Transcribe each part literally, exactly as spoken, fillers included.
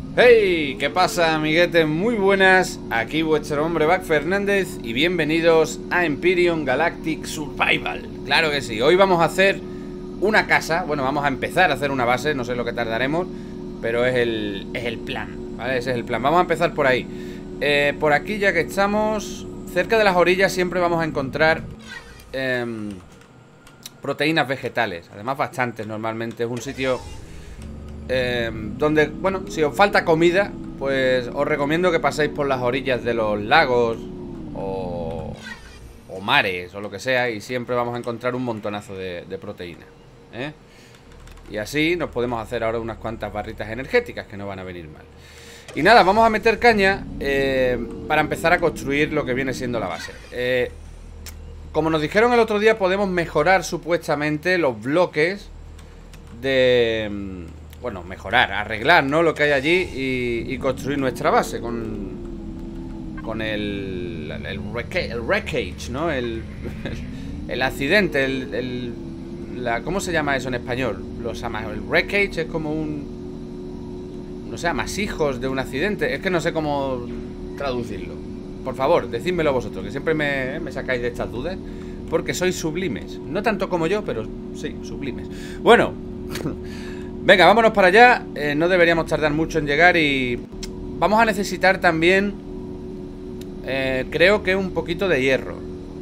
Hey, ¿qué pasa, amiguetes? Muy buenas, aquí vuestro hombre Back Fernández y bienvenidos a Empyrion Galactic Survival. Claro que sí, hoy vamos a hacer una casa, bueno, vamos a empezar a hacer una base, no sé lo que tardaremos, pero es el, es el plan, ¿vale? Ese es el plan, vamos a empezar por ahí. eh, Por aquí, ya que estamos cerca de las orillas, siempre vamos a encontrar eh, proteínas vegetales, además bastantes normalmente, es un sitio... Eh, donde, bueno, si os falta comida, pues os recomiendo que paséis por las orillas de los lagos o, o mares o lo que sea, y siempre vamos a encontrar un montonazo de, de proteína, ¿eh? Y así nos podemos hacer ahora unas cuantas barritas energéticas que no van a venir mal. Y nada, vamos a meter caña eh, para empezar a construir lo que viene siendo la base. eh, Como nos dijeron el otro día, podemos mejorar supuestamente los bloques de... Bueno, mejorar, arreglar, ¿no? Lo que hay allí y, y construir nuestra base con con el el, wreckage, el wreckage, ¿no? El, el, el accidente, el, el la, ¿cómo se llama eso en español? Los el wreckage es como un, no sé, amasijos de un accidente. Es que no sé cómo traducirlo. Por favor, decídmelo vosotros, que siempre me, me sacáis de estas dudas, porque sois sublimes. No tanto como yo, pero sí, sublimes. Bueno. Venga, vámonos para allá. eh, No deberíamos tardar mucho en llegar. Y vamos a necesitar también eh, creo que un poquito de hierro.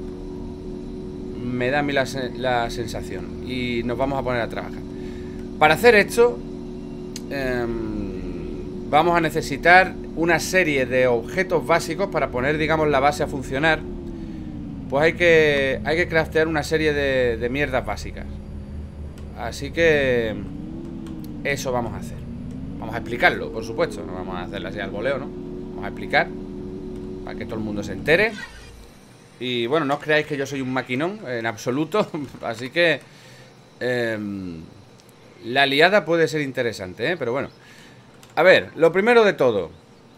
Me da a mí la, la sensación. Y nos vamos a poner a trabajar. Para hacer esto eh, vamos a necesitar una serie de objetos básicos para poner, digamos, la base a funcionar. Pues hay que, hay que craftear una serie de, de mierdas básicas. Así que... eso vamos a hacer. Vamos a explicarlo, por supuesto. No vamos a hacerlo así al voleo, ¿no? Vamos a explicar para que todo el mundo se entere. Y bueno, no os creáis que yo soy un maquinón en absoluto. Así que eh, la liada puede ser interesante, ¿eh? Pero bueno. A ver, lo primero de todo.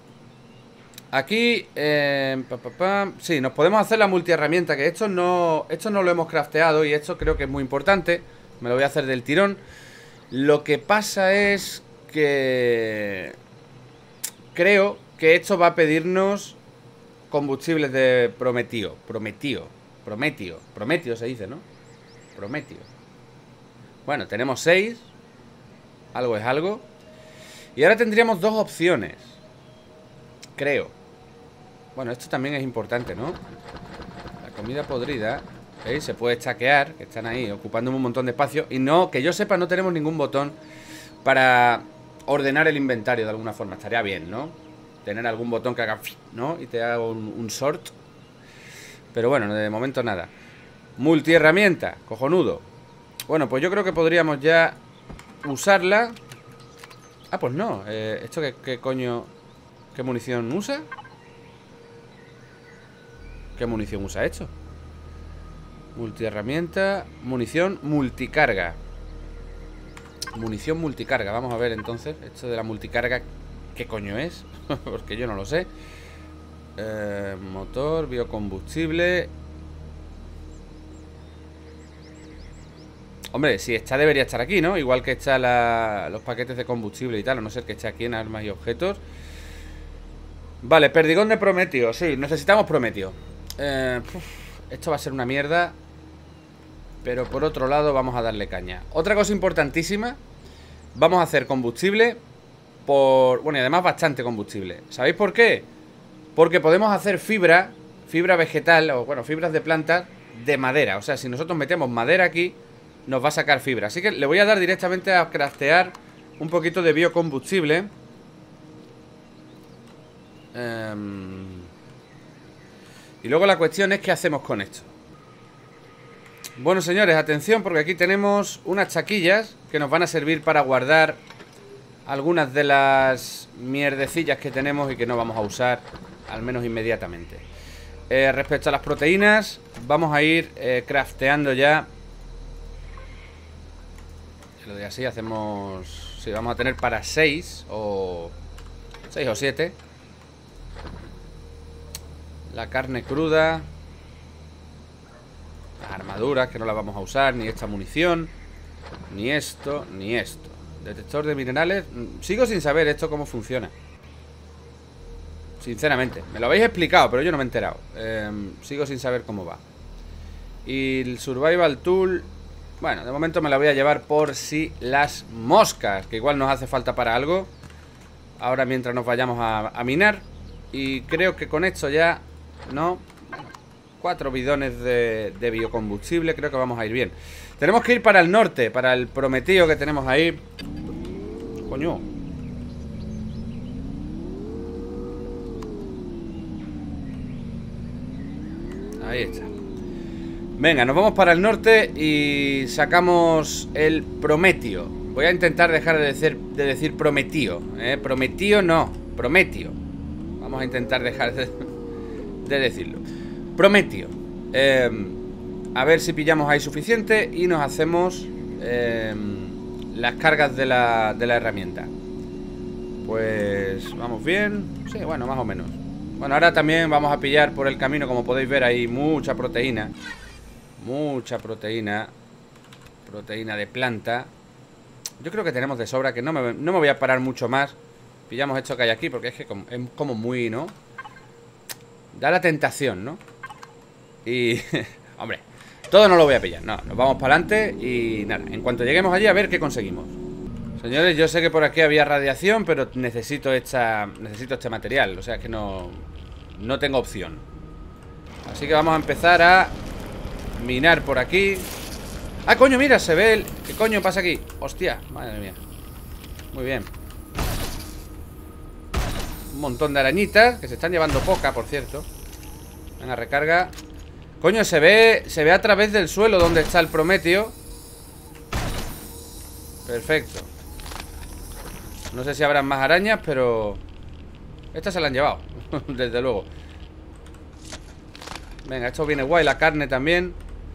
Aquí eh, pa, pa, pa, sí, nos podemos hacer la multiherramienta. Que esto no, esto no lo hemos crafteado. Y esto creo que es muy importante. Me lo voy a hacer del tirón. Lo que pasa es que creo que esto va a pedirnos combustibles de Prometeo. Prometeo. Prometeo. Prometeo se dice, ¿no? Prometeo. Bueno, tenemos seis. Algo es algo. Y ahora tendríamos dos opciones. Creo. Bueno, esto también es importante, ¿no? La comida podrida... ¿veis? Se puede chaquear, que están ahí ocupándome un montón de espacio. Y no, que yo sepa, no tenemos ningún botón para ordenar el inventario de alguna forma. Estaría bien, ¿no? Tener algún botón que haga, ¿no? Y te haga un, un sort. Pero bueno, de momento nada. Multiherramienta, cojonudo. Bueno, pues yo creo que podríamos ya usarla. Ah, pues no. eh, ¿Esto qué, qué coño? ¿Qué munición usa? ¿Qué munición usa esto? Multiherramienta, munición multicarga. Munición multicarga, vamos a ver entonces. Esto de la multicarga, ¿qué coño es? Porque yo no lo sé. eh, Motor, biocombustible. Hombre, si está debería estar aquí, ¿no? Igual que está la, los paquetes de combustible y tal. A no ser que esté aquí en armas y objetos. Vale, perdigón de Prometeo. Sí, necesitamos Prometeo. eh, Esto va a ser una mierda. Pero por otro lado vamos a darle caña. Otra cosa importantísima. Vamos a hacer combustible por... bueno, y además bastante combustible. ¿Sabéis por qué? Porque podemos hacer fibra. Fibra vegetal, o bueno, fibras de plantas de madera. O sea, si nosotros metemos madera aquí, nos va a sacar fibra. Así que le voy a dar directamente a craftear un poquito de biocombustible. um... Y luego la cuestión es ¿qué hacemos con esto? Bueno, señores, atención, porque aquí tenemos unas chaquillas que nos van a servir para guardar algunas de las mierdecillas que tenemos y que no vamos a usar, al menos inmediatamente. eh, Respecto a las proteínas, vamos a ir eh, crafteando ya. Lo de así hacemos... sí, vamos a tener para seis o... seis o siete. La carne cruda. Las armaduras, que no las vamos a usar. Ni esta munición. Ni esto, ni esto. Detector de minerales. Sigo sin saber esto cómo funciona. Sinceramente, me lo habéis explicado, pero yo no me he enterado. eh, Sigo sin saber cómo va. Y el Survival Tool, bueno, de momento me la voy a llevar por si las moscas, que igual nos hace falta para algo. Ahora mientras nos vayamos a, a minar. Y creo que con esto ya, ¿no? Cuatro bidones de, de biocombustible, creo que vamos a ir bien. Tenemos que ir para el norte, para el prometido que tenemos ahí. Coño. Ahí está. Venga, nos vamos para el norte y sacamos el Prometio. Voy a intentar dejar de decir, de decir Prometio, ¿eh? Prometio no, Prometio. Vamos a intentar dejar de, de decirlo. Prometio. Eh, a ver si pillamos ahí suficiente y nos hacemos eh, las cargas de la, de la herramienta. Pues vamos bien. Sí, bueno, más o menos. Bueno, ahora también vamos a pillar por el camino, como podéis ver ahí, mucha proteína. Mucha proteína. Proteína de planta. Yo creo que tenemos de sobra, que no me, no me voy a parar mucho más. Pillamos esto que hay aquí, porque es que como, es como muy, ¿no? Da la tentación, ¿no? Y... hombre, todo no lo voy a pillar. No, nos vamos para adelante y nada, en cuanto lleguemos allí a ver qué conseguimos. Señores, yo sé que por aquí había radiación, pero necesito esta, necesito este material. O sea que no, no tengo opción. Así que vamos a empezar a minar por aquí. ¡Ah, coño, mira! Se ve el... ¿Qué coño pasa aquí? ¡Hostia! Madre mía. Muy bien. Un montón de arañitas, que se están llevando poca, por cierto. Venga, recarga. Coño, se ve, se ve a través del suelo donde está el Prometio. Perfecto. No sé si habrán más arañas, pero... estas se la han llevado. Desde luego. Venga, esto viene guay. La carne también.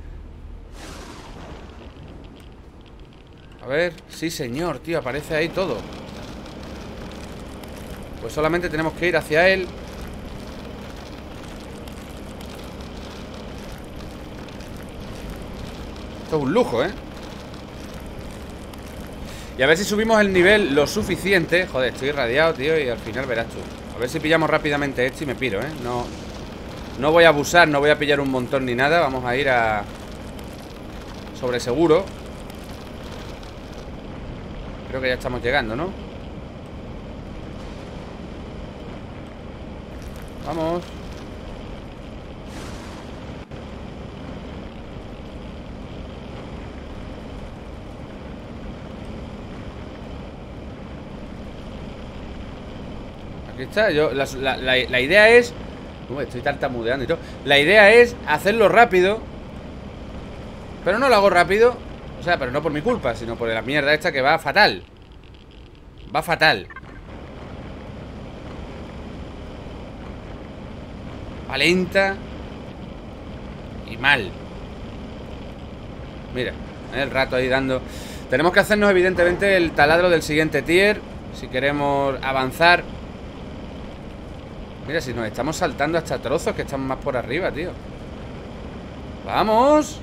A ver. Sí, señor, tío. Aparece ahí todo. Pues solamente tenemos que ir hacia él. Esto es un lujo, ¿eh? Y a ver si subimos el nivel lo suficiente. Joder, estoy irradiado, tío, y al final verás tú. A ver si pillamos rápidamente esto y me piro, ¿eh? No, no voy a abusar, no voy a pillar un montón ni nada. Vamos a ir a... sobre seguro. Creo que ya estamos llegando, ¿no? Vamos. Aquí está, yo, la, la, la, la idea es... Uy, estoy tartamudeando y todo. La idea es hacerlo rápido. Pero no lo hago rápido. O sea, pero no por mi culpa, sino por la mierda esta que va fatal. Va fatal. Va lenta. Y mal. Mira, el rato ahí dando. Tenemos que hacernos evidentemente el taladro del siguiente tier si queremos avanzar. Mira, si nos estamos saltando hasta trozos que están más por arriba, tío. ¡Vamos!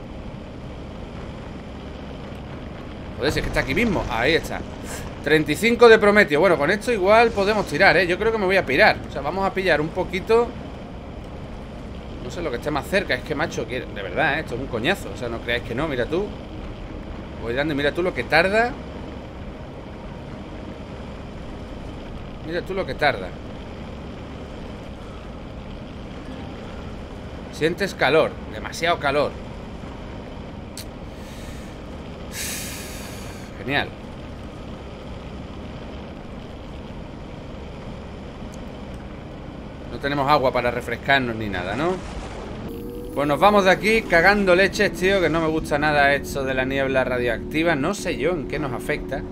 Joder, si es que está aquí mismo. Ahí está. treinta y cinco de Prometio. Bueno, con esto igual podemos tirar, ¿eh? Yo creo que me voy a pirar. O sea, vamos a pillar un poquito. No sé lo que esté más cerca. Es que, macho, que de verdad, ¿eh? Esto es un coñazo. O sea, no creáis que no. Mira tú. Voy dando y mira tú lo que tarda. Mira tú lo que tarda. Sientes calor, demasiado calor. Genial. No tenemos agua para refrescarnos ni nada, ¿no? Pues nos vamos de aquí cagando leches, tío. Que no me gusta nada esto de la niebla radioactiva. No sé yo en qué nos afecta.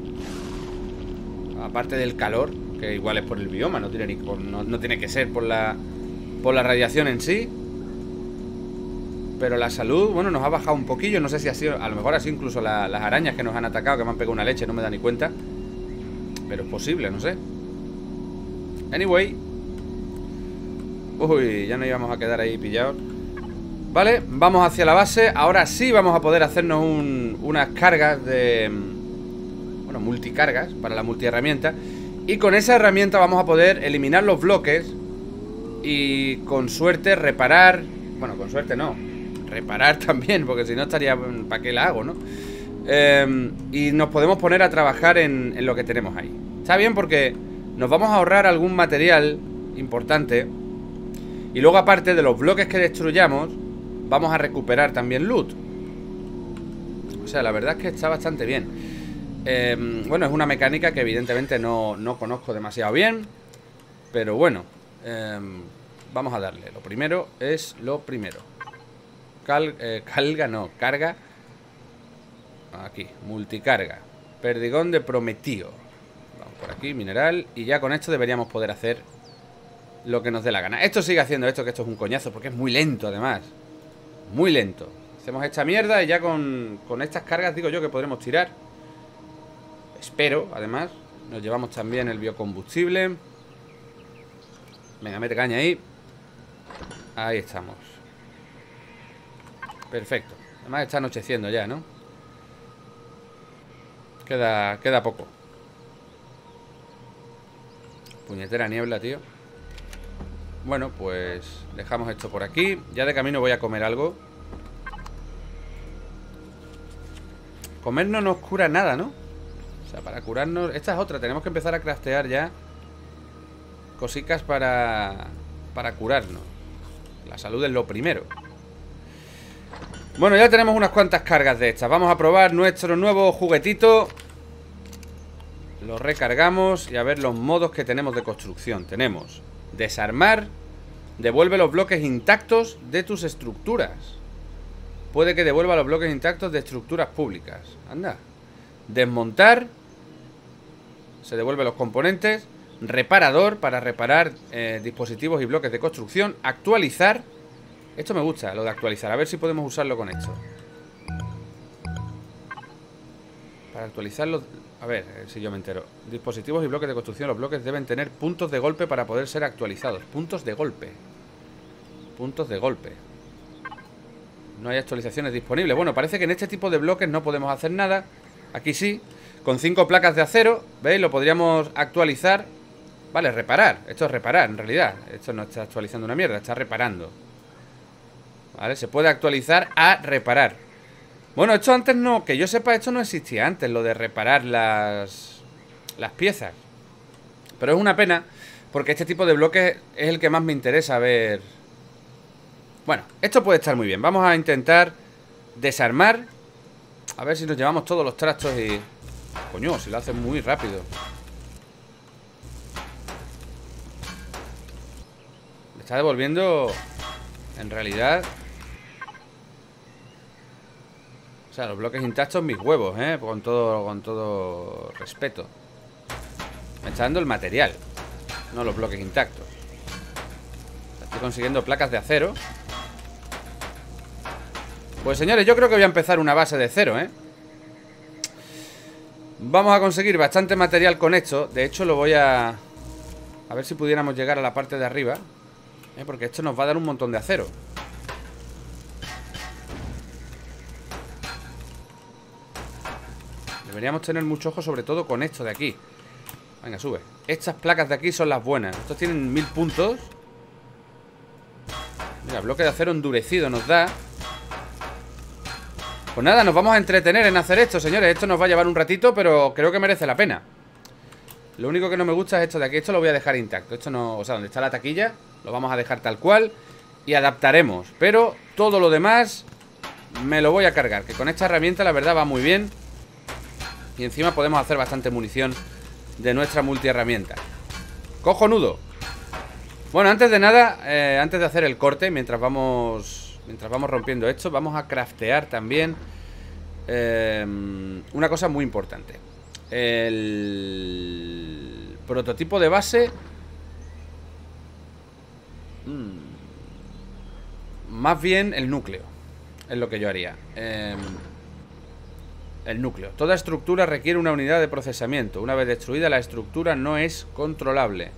Aparte del calor, que igual es por el bioma. No tiene, ni por, no, no tiene que ser por la, por la radiación en sí. Pero la salud, bueno, nos ha bajado un poquillo. No sé si ha sido, a lo mejor ha sido incluso la, las arañas que nos han atacado, que me han pegado una leche, no me da ni cuenta. Pero es posible, no sé. Anyway. Uy, ya nos íbamos a quedar ahí pillados. Vale, vamos hacia la base. Ahora sí vamos a poder hacernos un, unas cargas de, bueno, multicargas para la multiherramienta. Y con esa herramienta vamos a poder eliminar los bloques y con suerte reparar. Bueno, con suerte no, reparar también, porque si no estaría, ¿para qué la hago, no? Eh, y nos podemos poner a trabajar en, en lo que tenemos ahí. Está bien porque nos vamos a ahorrar algún material importante. Y luego, aparte de los bloques que destruyamos, vamos a recuperar también loot. O sea, la verdad es que está bastante bien. eh, Bueno, es una mecánica que evidentemente no, no conozco demasiado bien, pero bueno, eh, vamos a darle. Lo primero es lo primero. Cal, eh, Calga, no, carga. Aquí, multicarga. Perdigón de Prometeo. Vamos por aquí, mineral. Y ya con esto deberíamos poder hacer lo que nos dé la gana. Esto sigue haciendo esto, que esto es un coñazo, porque es muy lento además. Muy lento. Hacemos esta mierda y ya con, con estas cargas digo yo que podremos tirar. Espero, además. Nos llevamos también el biocombustible. Venga, mete caña ahí. Ahí estamos. Perfecto. Además está anocheciendo ya, ¿no? Queda, queda poco. Puñetera niebla, tío. Bueno, pues dejamos esto por aquí. Ya de camino voy a comer algo. Comer no nos cura nada, ¿no? O sea, para curarnos... Esta es otra, tenemos que empezar a craftear ya cositas para... para curarnos. La salud es lo primero. Bueno, ya tenemos unas cuantas cargas de estas. Vamos a probar nuestro nuevo juguetito. Lo recargamos y a ver los modos que tenemos de construcción. Tenemos desarmar. Devuelve los bloques intactos de tus estructuras. Puede que devuelva los bloques intactos de estructuras públicas. Anda. Desmontar. Se devuelve los componentes. Reparador, para reparar eh, dispositivos y bloques de construcción. Actualizar. Esto me gusta, lo de actualizar. A ver si podemos usarlo con esto. Para actualizarlo... A ver, si yo me entero. Dispositivos y bloques de construcción. Los bloques deben tener puntos de golpe para poder ser actualizados. Puntos de golpe. Puntos de golpe. No hay actualizaciones disponibles. Bueno, parece que en este tipo de bloques no podemos hacer nada. Aquí sí. Con cinco placas de acero, ¿veis? Lo podríamos actualizar. Vale, reparar. Esto es reparar, en realidad. Esto no está actualizando una mierda, está reparando. Vale, se puede actualizar a reparar. Bueno, esto antes no, que yo sepa, esto no existía antes, lo de reparar las, las piezas. Pero es una pena, porque este tipo de bloques es el que más me interesa ver. Bueno, esto puede estar muy bien. Vamos a intentar desarmar. A ver si nos llevamos todos los trastos y... Coño, si lo hacen muy rápido. Me está devolviendo... En realidad... O sea, los bloques intactos, mis huevos, ¿eh? Con todo, con todo respeto. Me está dando el material, no los bloques intactos. Estoy consiguiendo placas de acero. Pues señores, yo creo que voy a empezar una base de cero, ¿eh? Vamos a conseguir bastante material con esto. De hecho, lo voy a... A ver si pudiéramos llegar a la parte de arriba, ¿eh? Porque esto nos va a dar un montón de acero. Deberíamos tener mucho ojo, sobre todo con esto de aquí. Venga, sube. Estas placas de aquí son las buenas. Estos tienen mil puntos. Mira, bloque de acero endurecido nos da. Pues nada, nos vamos a entretener en hacer esto, señores. Esto nos va a llevar un ratito, pero creo que merece la pena. Lo único que no me gusta es esto de aquí. Esto lo voy a dejar intacto. Esto no... O sea, donde está la taquilla, lo vamos a dejar tal cual. Y adaptaremos. Pero todo lo demás me lo voy a cargar. Que con esta herramienta, la verdad, va muy bien. Y encima podemos hacer bastante munición de nuestra multiherramienta. ¡Cojonudo! Bueno, antes de nada, eh, antes de hacer el corte, mientras vamos mientras vamos rompiendo esto, vamos a craftear también eh, una cosa muy importante. El prototipo de base... Hmm, más bien el núcleo. Es lo que yo haría. Eh... El núcleo. Toda estructura requiere una unidad de procesamiento. Una vez destruida, la estructura no es controlable.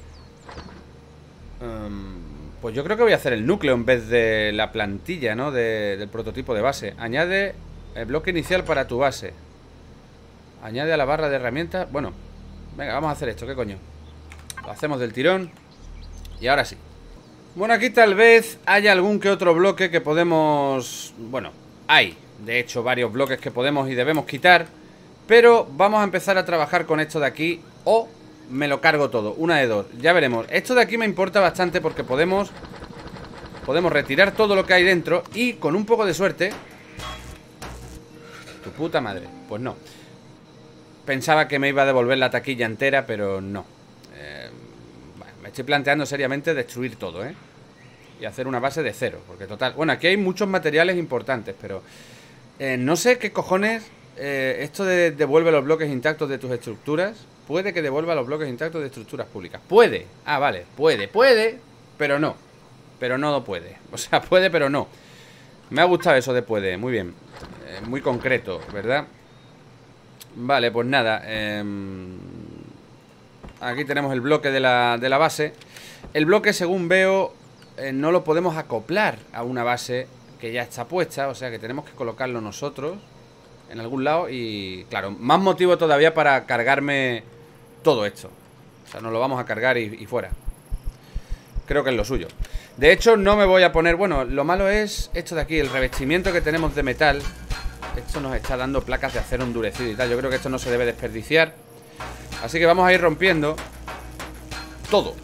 Um, pues yo creo que voy a hacer el núcleo en vez de la plantilla, ¿no? De, del prototipo de base. Añade el bloque inicial para tu base. Añade a la barra de herramientas. Bueno, venga, vamos a hacer esto, ¿qué coño? Lo hacemos del tirón. Y ahora sí. Bueno, aquí tal vez haya algún que otro bloque que podemos... Bueno, hay, de hecho, varios bloques que podemos y debemos quitar. Pero vamos a empezar a trabajar con esto de aquí. O me lo cargo todo, una de dos. Ya veremos, esto de aquí me importa bastante porque podemos... Podemos retirar todo lo que hay dentro. Y con un poco de suerte... Tu puta madre, pues no. Pensaba que me iba a devolver la taquilla entera, pero no. Eh, bueno, me estoy planteando seriamente destruir todo, ¿eh? Y hacer una base de cero, porque total... Bueno, aquí hay muchos materiales importantes, pero... Eh, no sé qué cojones... Eh, esto de devuelve los bloques intactos de tus estructuras. Puede que devuelva los bloques intactos de estructuras públicas. Puede. Ah, vale. Puede, puede, pero no. Pero no puede. O sea, puede, pero no. Me ha gustado eso de puede. Muy bien. Eh, muy concreto, ¿verdad? Vale, pues nada. Eh, aquí tenemos el bloque de la, de la base. El bloque, según veo, eh, no lo podemos acoplar a una base que ya está puesta. O sea que tenemos que colocarlo nosotros en algún lado. Y claro, más motivo todavía para cargarme todo esto. O sea, nos lo vamos a cargar y, y fuera. Creo que es lo suyo. De hecho, no me voy a poner... Bueno, lo malo es esto de aquí, el revestimiento que tenemos de metal. Esto nos está dando placas de acero endurecido y tal. Yo creo que esto no se debe desperdiciar. Así que vamos a ir rompiendo todo.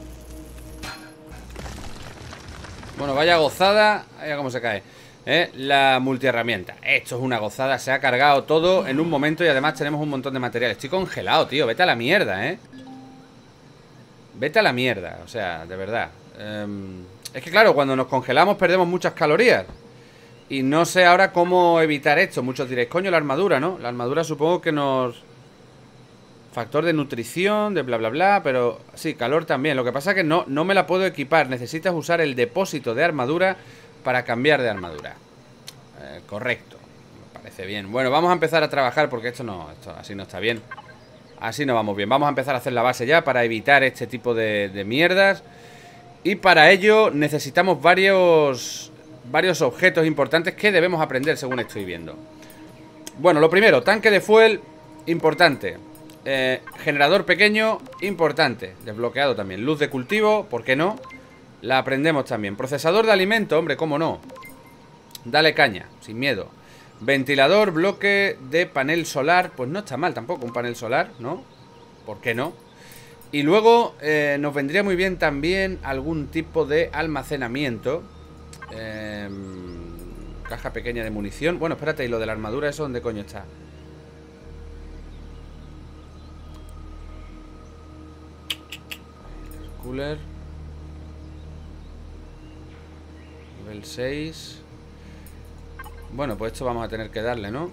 Bueno, vaya gozada. Vaya cómo se cae, ¿eh? La multiherramienta. Esto es una gozada. Se ha cargado todo en un momento y además tenemos un montón de material. Estoy congelado, tío. Vete a la mierda, ¿eh? Vete a la mierda. O sea, de verdad. Um, es que claro, cuando nos congelamos perdemos muchas calorías. Y no sé ahora cómo evitar esto. Muchos diréis, coño, la armadura, ¿no? La armadura supongo que nos... Factor de nutrición, de bla, bla, bla. Pero sí, calor también. Lo que pasa es que no, no me la puedo equipar. Necesitas usar el depósito de armadura para cambiar de armadura. Eh, correcto. Me parece bien. Bueno, vamos a empezar a trabajar porque esto no... Esto así no está bien. Así no vamos bien. Vamos a empezar a hacer la base ya para evitar este tipo de, de mierdas. Y para ello necesitamos varios... Varios objetos importantes que debemos aprender según estoy viendo. Bueno, lo primero, tanque de fuel, importante. eh, Generador pequeño, importante. Desbloqueado también. Luz de cultivo, ¿por qué no? La aprendemos también. Procesador de alimento, hombre, ¿cómo no? Dale caña, sin miedo. Ventilador, bloque de panel solar. Pues no está mal tampoco un panel solar, ¿no? ¿Por qué no? Y luego eh, nos vendría muy bien también algún tipo de almacenamiento. Eh, caja pequeña de munición. Bueno, espérate, ¿y lo de la armadura eso dónde coño está? Cooler. Nivel seis. Bueno, pues esto vamos a tener que darle, ¿no?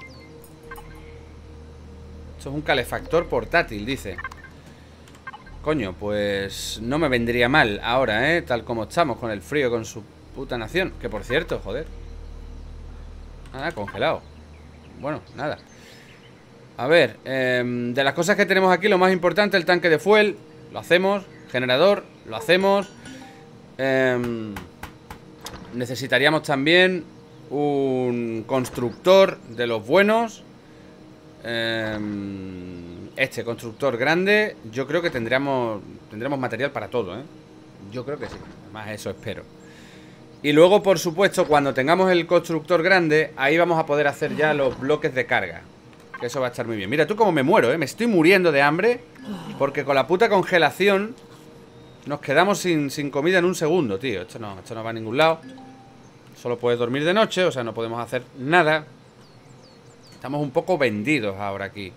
Esto es un calefactor portátil, dice. Coño, pues no me vendría mal ahora, ¿eh? Tal como estamos con el frío, con su puta nación. Que por cierto, joder. Nada, congelado. Bueno, nada. A ver, eh, de las cosas que tenemos aquí, lo más importante, el tanque de fuel. Lo hacemos. Generador, lo hacemos. eh, Necesitaríamos también un constructor de los buenos. eh, Este constructor grande. Yo creo que tendríamos Tendremos material para todo, ¿eh? Yo creo que sí, más eso espero. Y luego, por supuesto, cuando tengamos el constructor grande, ahí vamos a poder hacer ya los bloques de carga. Que eso va a estar muy bien. Mira tú cómo me muero, ¿eh? Me estoy muriendo de hambre. Porque con la puta congelación nos quedamos sin, sin comida en un segundo, tío. Esto no, esto no va a ningún lado. Solo puedes dormir de noche, o sea, no podemos hacer nada. Estamos un poco vendidos ahora aquí.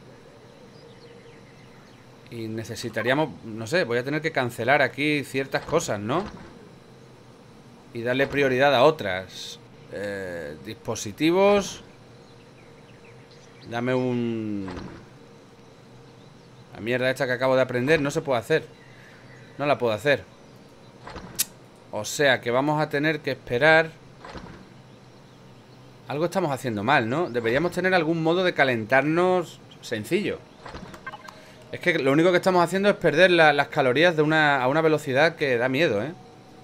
Y necesitaríamos, no sé, voy a tener que cancelar aquí ciertas cosas, ¿no? Y darle prioridad a otras. eh, Dispositivos. Dame un... La mierda esta que acabo de aprender no se puede hacer. No la puedo hacer. O sea que vamos a tener que esperar. Algo estamos haciendo mal, ¿no? Deberíamos tener algún modo de calentarnos sencillo. Es que lo único que estamos haciendo es perder la, las calorías de una, a una velocidad que da miedo, ¿eh?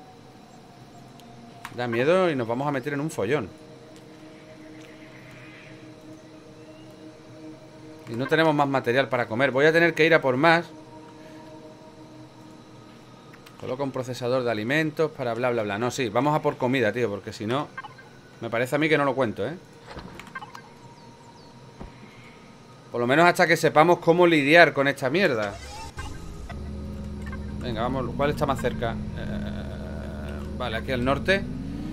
Da miedo y nos vamos a meter en un follón. Y no tenemos más material para comer. Voy a tener que ir a por más. Coloca un procesador de alimentos para bla, bla, bla. No, sí, vamos a por comida, tío, porque si no... Me parece a mí que no lo cuento, ¿eh? Por lo menos hasta que sepamos cómo lidiar con esta mierda. Venga, vamos. ¿Cuál está más cerca? Eh, vale, aquí al norte.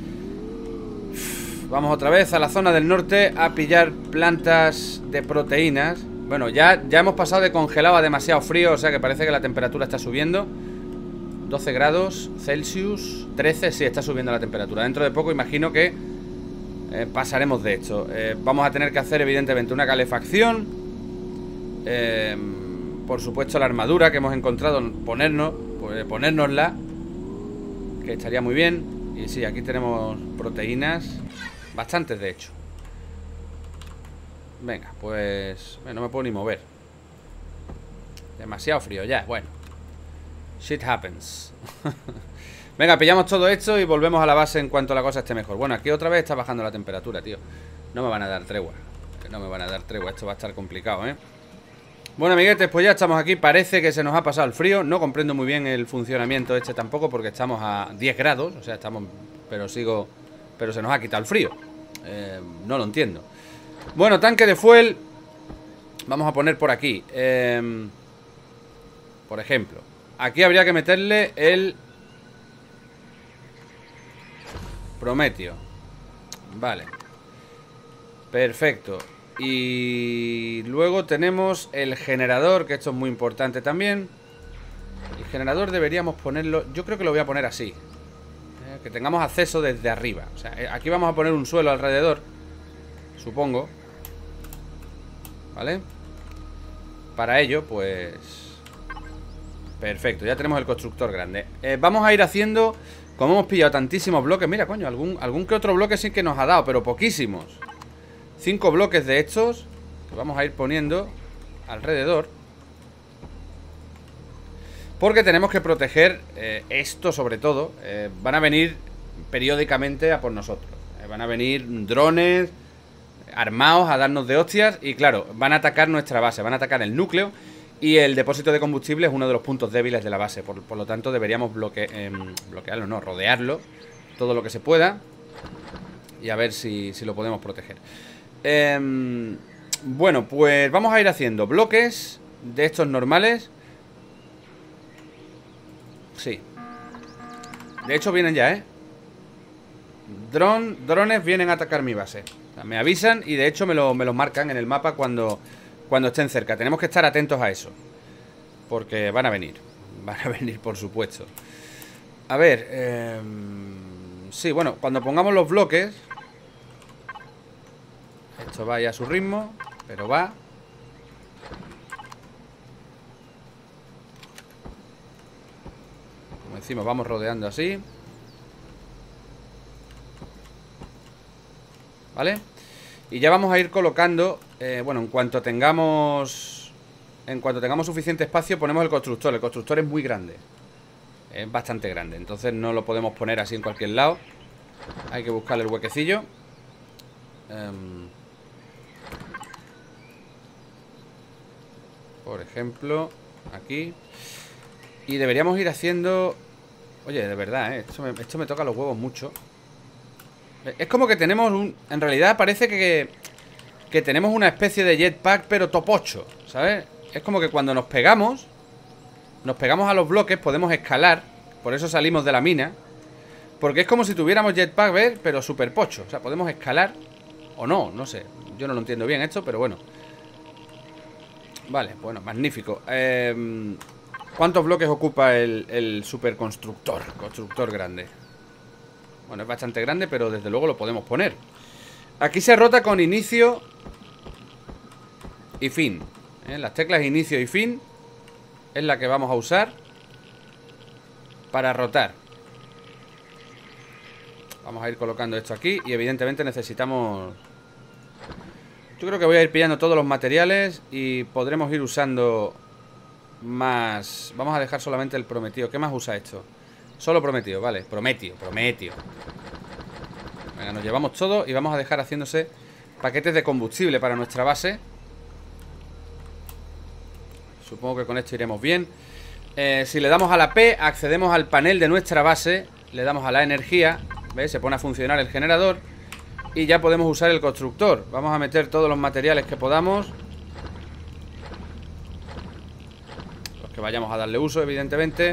Vamos otra vez a la zona del norte a pillar plantas de proteínas. Bueno, ya, ya hemos pasado de congelado a demasiado frío, o sea que parece que la temperatura está subiendo. doce grados Celsius, trece, sí, está subiendo la temperatura. Dentro de poco imagino que eh, pasaremos de esto. eh, Vamos a tener que hacer evidentemente una calefacción. eh, Por supuesto la armadura que hemos encontrado, ponernos, pues, ponérnosla, que estaría muy bien. Y sí, aquí tenemos proteínas. Bastantes, de hecho. Venga, pues... No me puedo ni mover. Demasiado frío ya, bueno. Shit happens. Venga, pillamos todo esto y volvemos a la base en cuanto la cosa esté mejor. Bueno, aquí otra vez está bajando la temperatura, tío. No me van a dar tregua. No me van a dar tregua, esto va a estar complicado, ¿eh? Bueno, amiguetes, pues ya estamos aquí. Parece que se nos ha pasado el frío. No comprendo muy bien el funcionamiento este tampoco, porque estamos a diez grados. O sea, estamos... Pero sigo... Pero se nos ha quitado el frío. eh, No lo entiendo. Bueno, tanque de fuel. Vamos a poner por aquí. eh, Por ejemplo, aquí habría que meterle el Prometeo. Vale. Perfecto. Y luego tenemos el generador, que esto es muy importante también. El generador deberíamos ponerlo... Yo creo que lo voy a poner así, eh, que tengamos acceso desde arriba. O sea, aquí vamos a poner un suelo alrededor, supongo. ¿Vale? Para ello, pues... Perfecto, ya tenemos el constructor grande. eh, Vamos a ir haciendo... Como hemos pillado tantísimos bloques... Mira, coño, algún, algún que otro bloque sí que nos ha dado, pero poquísimos. Cinco bloques de estos que vamos a ir poniendo alrededor, porque tenemos que proteger eh, esto sobre todo. eh, Van a venir periódicamente a por nosotros. eh, Van a venir drones armados a darnos de hostias. Y claro, van a atacar nuestra base, van a atacar el núcleo. Y el depósito de combustible es uno de los puntos débiles de la base. Por, por lo tanto deberíamos bloque, eh, bloquearlo, no, rodearlo todo lo que se pueda. Y a ver si, si lo podemos proteger. Eh, bueno, pues vamos a ir haciendo bloques de estos normales. Sí. De hecho vienen ya, ¿eh? Dron, drones vienen a atacar mi base. O sea, me avisan y de hecho me lo, me lo marcan en el mapa cuando, cuando estén cerca. Tenemos que estar atentos a eso, porque van a venir. Van a venir, por supuesto. A ver, eh, sí, bueno, cuando pongamos los bloques... Esto va ya a su ritmo, pero va. Como decimos, vamos rodeando así. ¿Vale? Y ya vamos a ir colocando, eh, bueno, en cuanto tengamos En cuanto tengamos suficiente espacio, ponemos el constructor. El constructor es muy grande, es bastante grande, entonces no lo podemos poner así en cualquier lado. Hay que buscarle el huequecillo. um, Por ejemplo, aquí. Y deberíamos ir haciendo... Oye, de verdad, ¿eh? esto, me, esto me toca los huevos mucho. Es como que tenemos un... En realidad parece que, que tenemos una especie de jetpack, pero topocho, ¿sabes? Es como que cuando nos pegamos, nos pegamos a los bloques, podemos escalar. Por eso salimos de la mina. Porque es como si tuviéramos jetpack, ¿ves? Pero super pocho. O sea, podemos escalar o no, no sé. Yo no lo entiendo bien esto, pero bueno. Vale, bueno, magnífico. eh, ¿Cuántos bloques ocupa el, el superconstructor? Constructor grande. Bueno, es bastante grande, pero desde luego lo podemos poner. Aquí se rota con inicio y fin, ¿eh? Las teclas inicio y fin es la que vamos a usar para rotar. Vamos a ir colocando esto aquí. Y evidentemente necesitamos... Yo creo que voy a ir pillando todos los materiales y podremos ir usando más. Vamos a dejar solamente el Prometeo. ¿Qué más usa esto? Solo Prometeo, vale. Prometeo, Prometeo. Venga, nos llevamos todo y vamos a dejar haciéndose paquetes de combustible para nuestra base. Supongo que con esto iremos bien. eh, Si le damos a la P, accedemos al panel de nuestra base. Le damos a la energía, ¿veis? Se pone a funcionar el generador. Y ya podemos usar el constructor. Vamos a meter todos los materiales que podamos, los que vayamos a darle uso, evidentemente.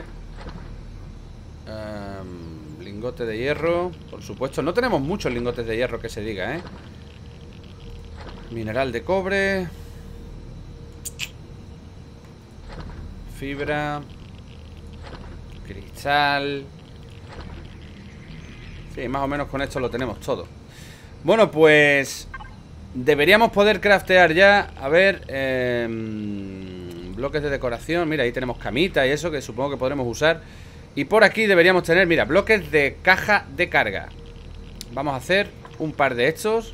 um, Lingote de hierro, por supuesto. No tenemos muchos lingotes de hierro, que se diga, ¿eh? Mineral de cobre, fibra, cristal. Sí, más o menos con esto lo tenemos todo. Bueno, pues deberíamos poder craftear ya. A ver, eh, bloques de decoración. Mira, ahí tenemos camita y eso, que supongo que podremos usar. Y por aquí deberíamos tener, mira, bloques de caja de carga. Vamos a hacer un par de estos.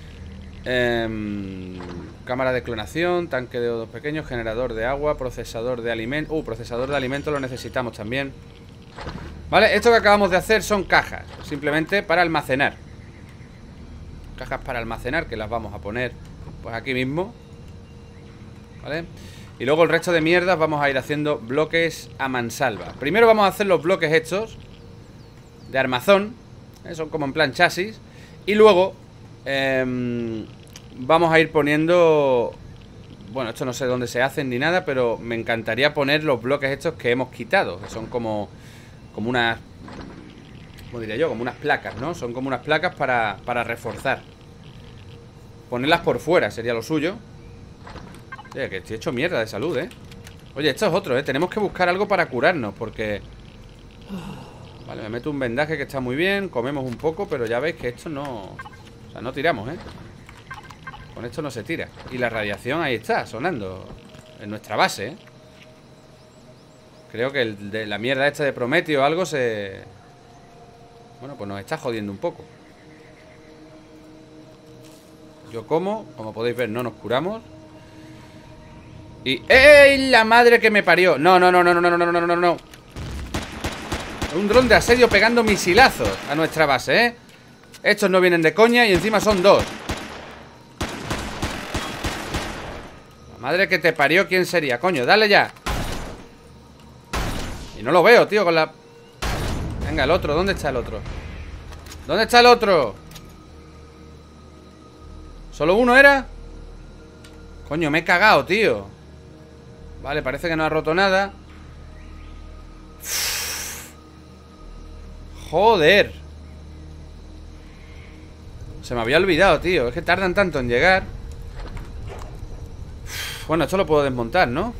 eh, Cámara de clonación, tanque de O dos pequeños, generador de agua, procesador de alimentos. Uh, procesador de alimentos lo necesitamos también. Vale, esto que acabamos de hacer son cajas, simplemente para almacenar. Cajas para almacenar, que las vamos a poner pues aquí mismo, ¿vale? Y luego el resto de mierdas vamos a ir haciendo bloques a mansalva. Primero vamos a hacer los bloques estos de armazón, ¿eh? Son como en plan chasis. Y luego eh, vamos a ir poniendo... Bueno, esto no sé dónde se hacen ni nada, pero me encantaría poner los bloques estos que hemos quitado, que son como, como unas... ¿Cómo diría yo? Como unas placas, ¿no? Son como unas placas para, para reforzar. Ponerlas por fuera sería lo suyo. Oye, que estoy hecho mierda de salud, ¿eh? Oye, esto es otro, ¿eh? Tenemos que buscar algo para curarnos, porque... Vale, me meto un vendaje que está muy bien. Comemos un poco, pero ya veis que esto no... O sea, no tiramos, ¿eh? Con esto no se tira. Y la radiación ahí está, sonando en nuestra base, ¿eh? Creo que el de la mierda esta de Prometeo o algo se... Bueno, pues nos está jodiendo un poco. Yo como, como podéis ver, no nos curamos. Y... ¡ey! La madre que me parió. No, no, no, no, no, no, no, no, no, no. Un dron de asedio pegando misilazos a nuestra base, ¿eh? Estos no vienen de coña y encima son dos. La madre que te parió, ¿quién sería? Coño, dale ya. Y no lo veo, tío, con la... Venga, el otro, ¿dónde está el otro? ¿Dónde está el otro? ¿Solo uno era? Coño, me he cagado, tío. Vale, parece que no ha roto nada. Joder. Se me había olvidado, tío. Es que tardan tanto en llegar. Bueno, esto lo puedo desmontar, ¿no?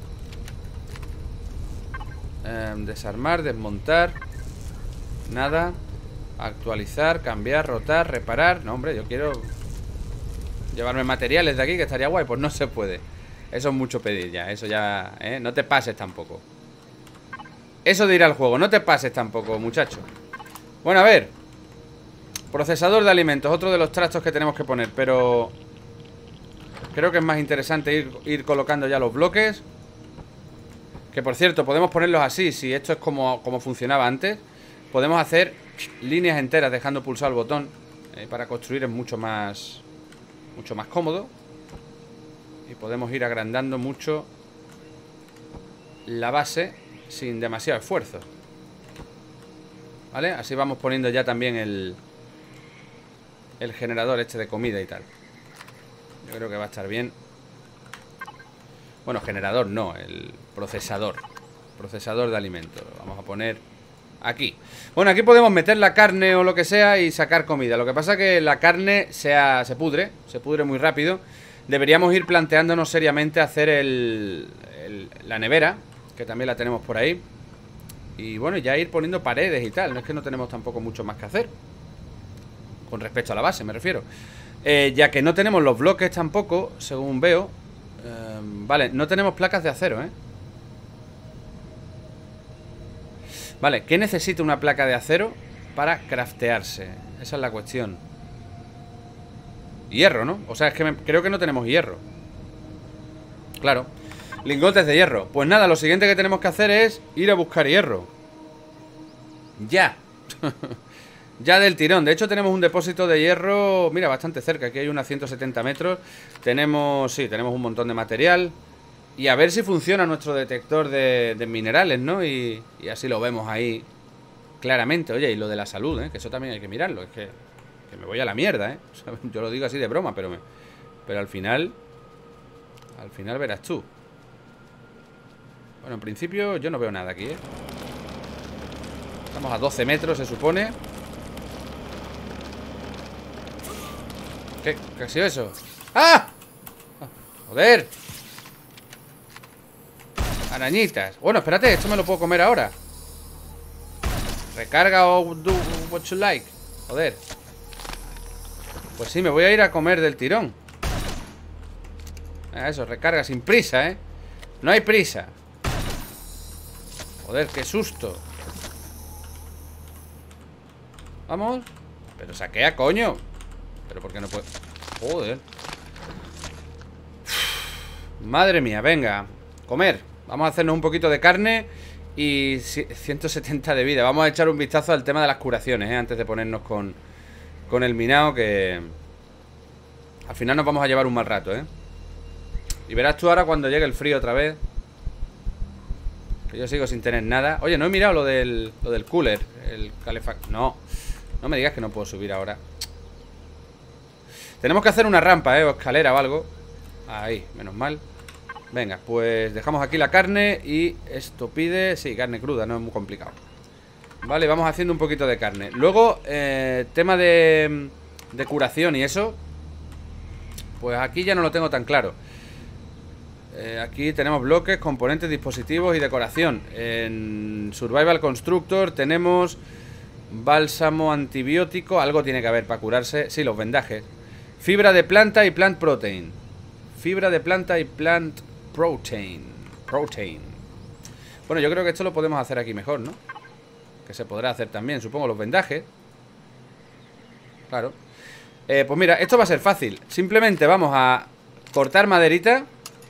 Eh, desarmar, desmontar. Nada. Actualizar, cambiar, rotar, reparar. No, hombre, yo quiero llevarme materiales de aquí, que estaría guay. Pues no se puede. Eso es mucho pedir ya. Eso ya, ¿eh? No te pases tampoco. Eso de ir al juego. No te pases tampoco, muchacho. Bueno, a ver. Procesador de alimentos. Otro de los trastos que tenemos que poner. Pero creo que es más interesante ir, ir colocando ya los bloques. Que por cierto, podemos ponerlos así. Si esto es como, como funcionaba antes, podemos hacer líneas enteras dejando pulsado el botón. eh, Para construir es mucho más Mucho más cómodo. Y podemos ir agrandando mucho la base sin demasiado esfuerzo. ¿Vale? Así vamos poniendo ya también el El generador este de comida y tal. Yo creo que va a estar bien. Bueno, generador no, el procesador. Procesador de alimentos. Vamos a poner aquí. Bueno, aquí podemos meter la carne o lo que sea y sacar comida. Lo que pasa es que la carne se, ha, se pudre. Se pudre muy rápido. Deberíamos ir planteándonos seriamente hacer el, el, la nevera, que también la tenemos por ahí. Y bueno, ya ir poniendo paredes y tal. No es que no tenemos tampoco mucho más que hacer con respecto a la base, me refiero. eh, Ya que no tenemos los bloques tampoco, según veo. eh, Vale, no tenemos placas de acero, ¿eh? Vale, ¿qué necesita una placa de acero para craftearse? Esa es la cuestión. Hierro, ¿no? O sea, es que me, creo que no tenemos hierro. Claro. Lingotes de hierro. Pues nada, lo siguiente que tenemos que hacer es ir a buscar hierro. Ya. Ya del tirón. De hecho tenemos un depósito de hierro, mira, bastante cerca. Aquí hay unos ciento setenta metros. Tenemos, sí, tenemos un montón de material. Y a ver si funciona nuestro detector de, de minerales, ¿no? Y, y así lo vemos ahí claramente. Oye, y lo de la salud, ¿eh? Que eso también hay que mirarlo. Es que, que me voy a la mierda, ¿eh? O sea, yo lo digo así de broma, pero, me, pero al final... Al final verás tú. Bueno, en principio yo no veo nada aquí, ¿eh? Estamos a doce metros, se supone. ¿Qué? ¿Qué ha sido eso? ¡Ah! ¡Joder! Arañitas. Bueno, espérate, esto me lo puedo comer ahora. Recarga o do what you like. Joder. Pues sí, me voy a ir a comer del tirón. Eso, recarga sin prisa, ¿eh? No hay prisa. Joder, qué susto. Vamos. Pero saquea, coño. Pero ¿por qué no puedo? Joder. Madre mía, venga. Comer. Vamos a hacernos un poquito de carne y ciento setenta de vida. Vamos a echar un vistazo al tema de las curaciones, ¿eh? Antes de ponernos con, con el minado, que al final nos vamos a llevar un mal rato, ¿eh? Y verás tú ahora cuando llegue el frío otra vez, que yo sigo sin tener nada. Oye, no he mirado lo del, lo del cooler, el calefactor. No, no me digas que no puedo subir ahora. Tenemos que hacer una rampa, ¿eh? O escalera o algo. Ahí, menos mal. Venga, pues dejamos aquí la carne. Y esto pide... Sí, carne cruda, no es muy complicado. Vale, vamos haciendo un poquito de carne. Luego, eh, tema de, de curación y eso, pues aquí ya no lo tengo tan claro. Eh, aquí tenemos bloques, componentes, dispositivos y decoración. En Survival Constructor tenemos bálsamo antibiótico. Algo tiene que haber para curarse. Sí, los vendajes. Fibra de planta y plant protein. Fibra de planta y plant protein. Protein. Bueno, yo creo que esto lo podemos hacer aquí mejor, ¿no? Que se podrá hacer también, supongo, los vendajes. Claro. eh, Pues mira, esto va a ser fácil. Simplemente vamos a cortar maderita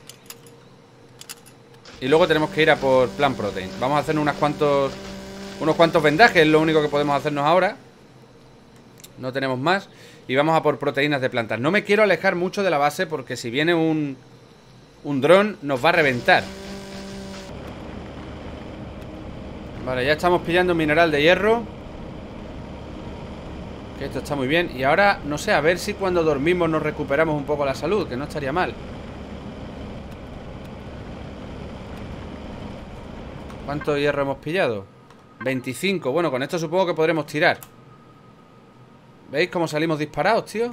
y luego tenemos que ir a por plant protein. Vamos a hacer unos cuantos Unos cuantos vendajes, es lo único que podemos hacernos ahora. No tenemos más. Y vamos a por proteínas de plantas. No me quiero alejar mucho de la base, porque si viene un Un dron nos va a reventar. Vale, ya estamos pillando mineral de hierro, que esto está muy bien. Y ahora, no sé, a ver si cuando dormimos nos recuperamos un poco la salud, que no estaría mal. ¿Cuánto hierro hemos pillado? veinticinco. Bueno, con esto supongo que podremos tirar. ¿Veis cómo salimos disparados, tío?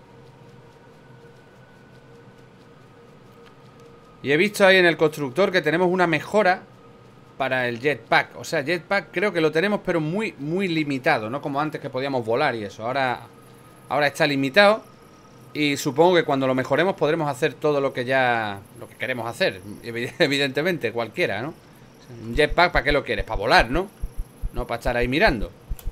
Y he visto ahí en el constructor que tenemos una mejora para el jetpack. O sea, jetpack creo que lo tenemos, pero muy, muy limitado. No como antes, que podíamos volar y eso. Ahora, ahora está limitado. Y supongo que cuando lo mejoremos podremos hacer todo lo que ya... Lo que queremos hacer. Evidentemente, cualquiera, ¿no? Un jetpack, ¿para qué lo quieres? Para volar, ¿no? No para estar ahí mirando.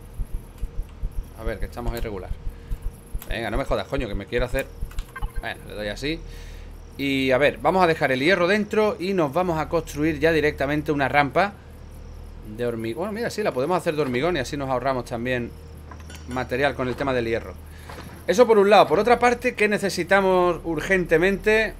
A ver, que estamos ahí regular. Venga, no me jodas, coño, que me quiero hacer... Bueno, le doy así. Y a ver, vamos a dejar el hierro dentro y nos vamos a construir ya directamente una rampa de hormigón. Bueno, mira, sí, la podemos hacer de hormigón y así nos ahorramos también material con el tema del hierro. Eso por un lado. Por otra parte, ¿qué necesitamos urgentemente?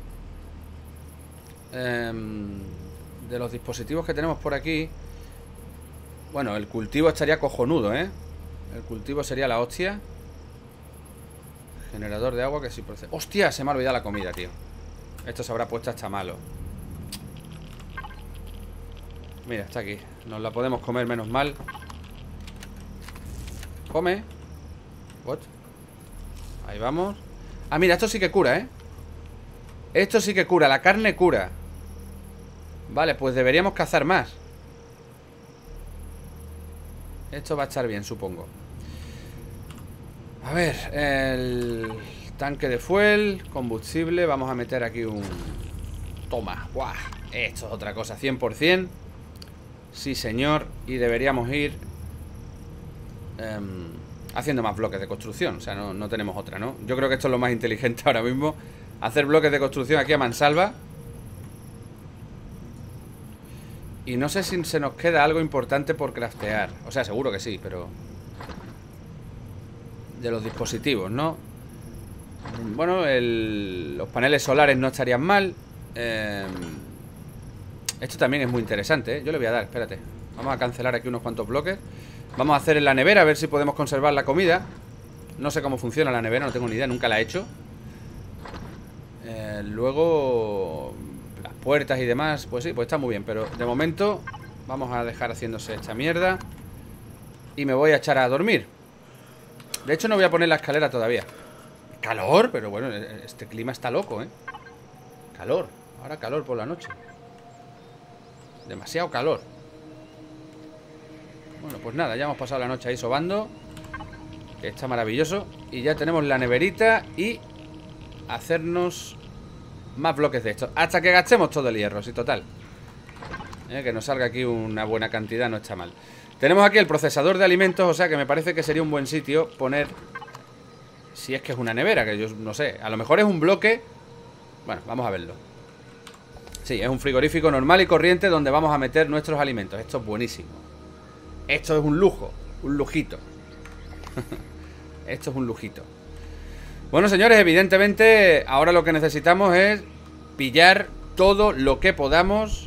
Eh, de los dispositivos que tenemos por aquí. Bueno, el cultivo estaría cojonudo, ¿eh? El cultivo sería la hostia. Generador de agua que sí procede. ¡Hostia! Se me ha olvidado la comida, tío. Esto se habrá puesto hasta malo. Mira, está aquí. Nos la podemos comer, menos mal. Come. What? Ahí vamos. Ah, mira, esto sí que cura, ¿eh? Esto sí que cura, la carne cura. Vale, pues deberíamos cazar más. Esto va a estar bien, supongo. A ver, el tanque de fuel, combustible. Vamos a meter aquí un... Toma, ¡guau! Esto es otra cosa, cien por cien. Sí, señor. Y deberíamos ir eh, haciendo más bloques de construcción. O sea, no, no tenemos otra, ¿no? Yo creo que esto es lo más inteligente ahora mismo. Hacer bloques de construcción aquí a mansalva. Y no sé si se nos queda algo importante por craftear. O sea, seguro que sí, pero... De los dispositivos, ¿no? Bueno, el... los paneles solares no estarían mal. Eh... Esto también es muy interesante, ¿eh? Yo le voy a dar, espérate. Vamos a cancelar aquí unos cuantos bloques. Vamos a hacer en la nevera, a ver si podemos conservar la comida. No sé cómo funciona la nevera, no tengo ni idea, nunca la he hecho. eh, Luego las puertas y demás, pues sí, pues está muy bien. Pero de momento vamos a dejar haciéndose esta mierda y me voy a echar a dormir. De hecho no voy a poner la escalera todavía. Calor, pero bueno, este clima está loco, ¿eh? Calor, ahora calor por la noche. Demasiado calor. Bueno, pues nada, ya hemos pasado la noche ahí sobando, que está maravilloso. Y ya tenemos la neverita y hacernos más bloques de estos, hasta que gastemos todo el hierro, sí, total. eh, Que nos salga aquí una buena cantidad, no está mal. Tenemos aquí el procesador de alimentos, o sea que me parece que sería un buen sitio poner, si es que es una nevera, que yo no sé, a lo mejor es un bloque. Bueno, vamos a verlo. Sí, es un frigorífico normal y corriente donde vamos a meter nuestros alimentos. Esto es buenísimo. Esto es un lujo, un lujito. Esto es un lujito. Bueno, señores, evidentemente ahora lo que necesitamos es pillar todo lo que podamos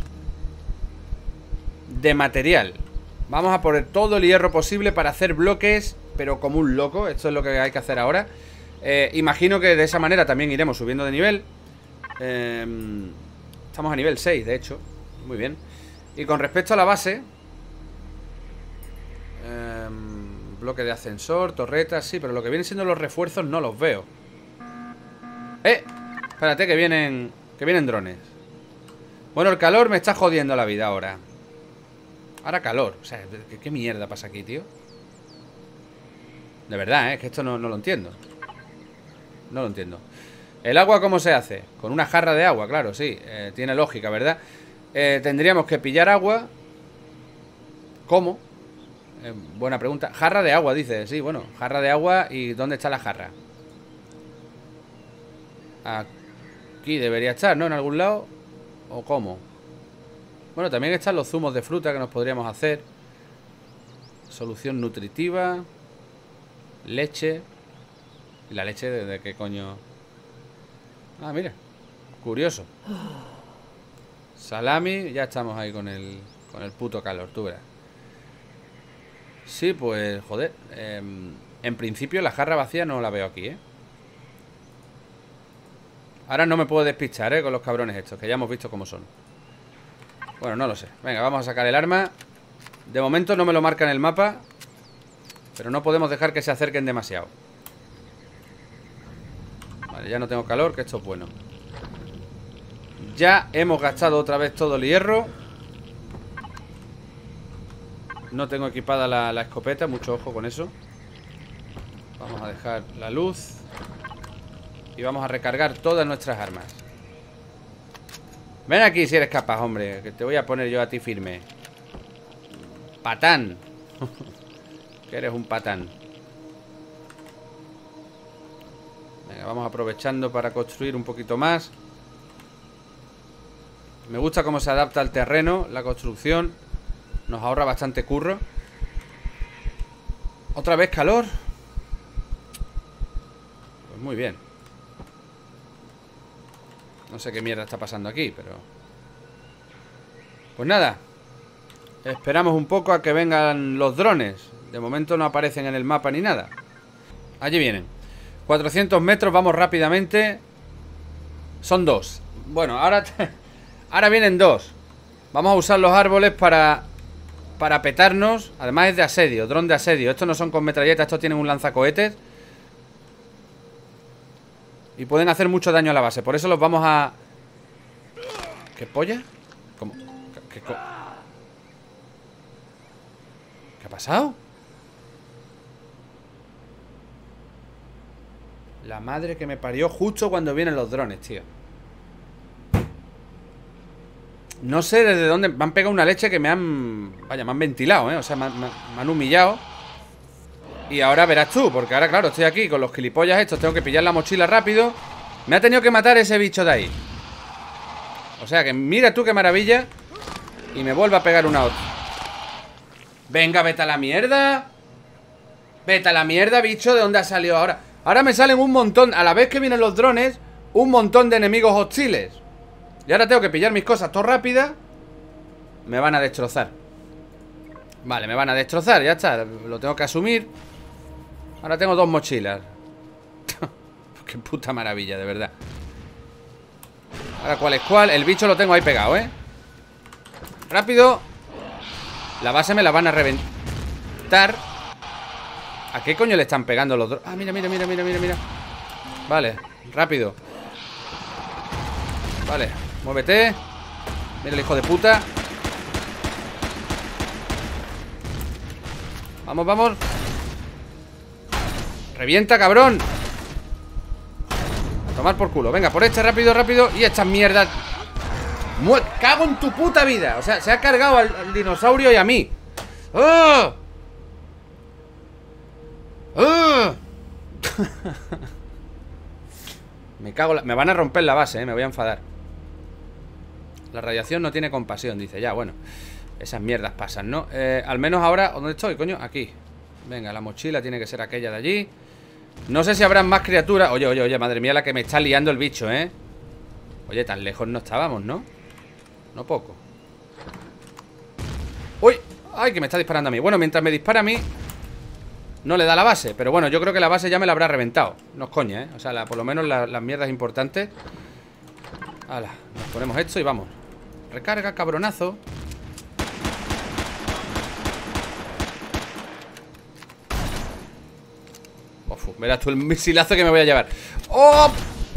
de material. Vamos a poner todo el hierro posible para hacer bloques, pero como un loco. Esto es lo que hay que hacer ahora. eh, Imagino que de esa manera también iremos subiendo de nivel. eh, Estamos a nivel seis, de hecho. Muy bien. Y con respecto a la base, eh, bloque de ascensor, torretas, sí, pero lo que vienen siendo los refuerzos no los veo. ¡Eh! Espérate, que vienen, que vienen drones. Bueno, el calor me está jodiendo la vida ahora. Ahora calor. O sea, ¿qué, qué mierda pasa aquí, tío? De verdad, ¿eh? Es que esto no, no lo entiendo. No lo entiendo. ¿El agua cómo se hace? Con una jarra de agua, claro, sí. Eh, tiene lógica, ¿verdad? Eh, tendríamos que pillar agua. ¿Cómo? Eh, buena pregunta. Jarra de agua, dice. Sí, bueno, jarra de agua. ¿Y dónde está la jarra? Aquí debería estar, ¿no? En algún lado. ¿O cómo? Bueno, también están los zumos de fruta que nos podríamos hacer. Solución nutritiva. Leche. ¿Y la leche de, de qué coño? Ah, mira. Curioso. Salami. Ya estamos ahí con el, con el puto calor, tú verás. Sí, pues, joder. Eh, en principio la jarra vacía no la veo aquí, ¿eh? Ahora no me puedo despistar, ¿eh? Con los cabrones estos, que ya hemos visto cómo son. Bueno, no lo sé. Venga, vamos a sacar el arma. De momento no me lo marca en el mapa, pero no podemos dejar que se acerquen demasiado. Vale, ya no tengo calor, que esto es bueno. Ya hemos gastado otra vez todo el hierro. No tengo equipada la, la escopeta, mucho ojo con eso. Vamos a dejar la luz y vamos a recargar todas nuestras armas. Ven aquí si eres capaz, hombre, que te voy a poner yo a ti firme. Patán. Que eres un patán. Venga, vamos aprovechando para construir un poquito más. Me gusta cómo se adapta al terreno la construcción. Nos ahorra bastante curro. Otra vez calor. Pues muy bien. No sé qué mierda está pasando aquí, pero... Pues nada. Esperamos un poco a que vengan los drones. De momento no aparecen en el mapa ni nada. Allí vienen. cuatrocientos metros, vamos rápidamente. Son dos. Bueno, ahora... Ahora vienen dos. Vamos a usar los árboles para... Para petarnos. Además es de asedio, dron de asedio. Estos no son con metralletas, estos tienen un lanzacohetes y pueden hacer mucho daño a la base. Por eso los vamos a... ¿Qué polla? ¿Cómo? ¿Qué, qué, ¿Qué ha pasado? La madre que me parió justo cuando vienen los drones, tío. No sé desde dónde... Me han pegado una leche que me han... Vaya, me han ventilado, ¿eh? O sea, me, me, me han humillado. Y ahora verás tú, porque ahora, claro, estoy aquí con los gilipollas estos. Tengo que pillar la mochila rápido. Me ha tenido que matar ese bicho de ahí. O sea que mira tú qué maravilla. Y me vuelve a pegar una otra. Venga, vete a la mierda. Vete a la mierda, bicho. ¿De dónde ha salido ahora? Ahora me salen un montón, a la vez que vienen los drones, un montón de enemigos hostiles. Y ahora tengo que pillar mis cosas todo rápidas me van a destrozar. Vale, me van a destrozar, ya está. Lo tengo que asumir. Ahora tengo dos mochilas. Qué puta maravilla, de verdad. Ahora, ¿cuál es cuál? El bicho lo tengo ahí pegado, ¿eh? Rápido. La base me la van a reventar. ¿A qué coño le están pegando los dos? Ah, mira, mira, mira, mira, mira, mira. Vale, rápido. Vale, muévete. Mira el hijo de puta. Vamos, vamos. Revienta, cabrón. A tomar por culo. Venga, por este, rápido, rápido. Y estas mierdas. Mu Cago en tu puta vida. O sea, se ha cargado al, al dinosaurio y a mí. ¡Oh! ¡Oh! Me cago la... Me van a romper la base, eh. Me voy a enfadar. La radiación no tiene compasión, dice. Ya, bueno. Esas mierdas pasan, ¿no? Eh, al menos ahora... ¿Dónde estoy, coño? Aquí. Venga, la mochila tiene que ser aquella de allí. No sé si habrán más criaturas. Oye, oye, oye, madre mía la que me está liando el bicho, ¿eh? Oye, tan lejos no estábamos, ¿no? No poco. ¡Uy! ¡Ay, que me está disparando a mí! Bueno, mientras me dispara a mí no le da la base. Pero bueno, yo creo que la base ya me la habrá reventado. No es coña, ¿eh? O sea, la, por lo menos la, las mierdas importantes. Hala, nos ponemos esto y vamos. Recarga, cabronazo. Uf, verás tú el misilazo que me voy a llevar. ¡Oh!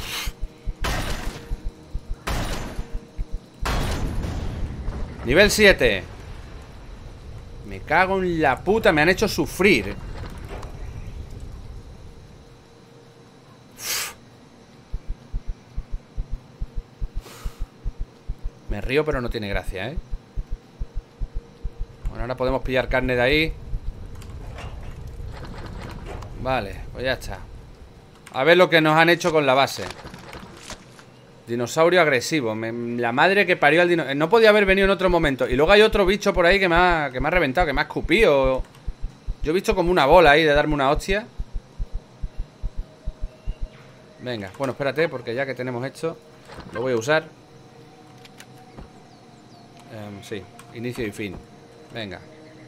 Nivel siete. Me cago en la puta. Me han hecho sufrir. Me río pero no tiene gracia, ¿eh? Bueno, ahora podemos pillar carne de ahí. Vale, pues ya está. A ver lo que nos han hecho con la base. Dinosaurio agresivo. Me, la madre que parió al dinosaurio. No podía haber venido en otro momento. Y luego hay otro bicho por ahí que me ha, que me ha reventado, que me ha escupido. Yo he visto como una bola ahí de darme una hostia. Venga, bueno, espérate, porque ya que tenemos esto, lo voy a usar. um, Sí, inicio y fin. Venga.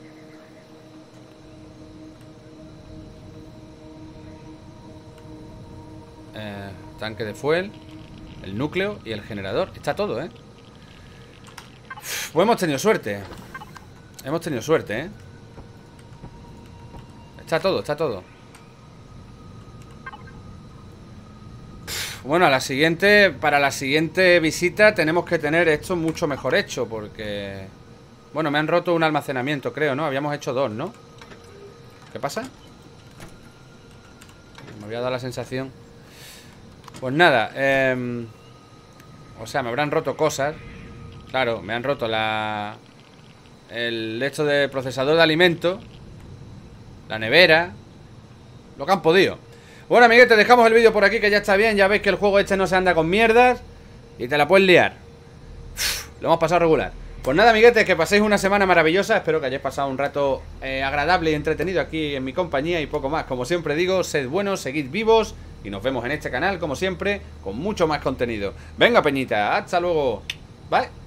Eh, tanque de fuel, el núcleo y el generador. Está todo, ¿eh? Pues hemos tenido suerte. Hemos tenido suerte, ¿eh? Está todo, está todo. Bueno, a la siguiente, para la siguiente visita tenemos que tener esto mucho mejor hecho, porque... Bueno, me han roto un almacenamiento, creo, ¿no? Habíamos hecho dos, ¿no? ¿Qué pasa? Me había dado la sensación... Pues nada, eh, o sea, me habrán roto cosas. Claro, me han roto la... El hecho de procesador de alimentos, la nevera, lo que han podido. Bueno, amiguetes, dejamos el vídeo por aquí, que ya está bien. Ya veis que el juego este no se anda con mierdas y te la puedes liar. Uf, lo hemos pasado regular. Pues nada, amiguetes, que paséis una semana maravillosa. Espero que hayáis pasado un rato eh, agradable y entretenido aquí en mi compañía y poco más. Como siempre digo, sed buenos, seguid vivos y nos vemos en este canal, como siempre, con mucho más contenido. Venga, peñita, hasta luego. Bye.